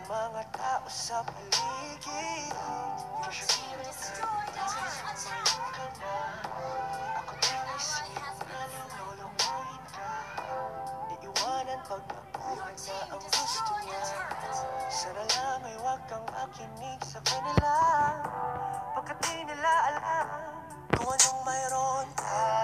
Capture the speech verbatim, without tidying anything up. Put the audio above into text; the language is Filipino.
mga tao sa paligid. Ako din isip na lululukuhin ka. Iiwanan pag nakuha na ang gusto niya. Sana lang ay huwag kang makinig sa kanila, pagkat di nila alam kung anong mayroon ka.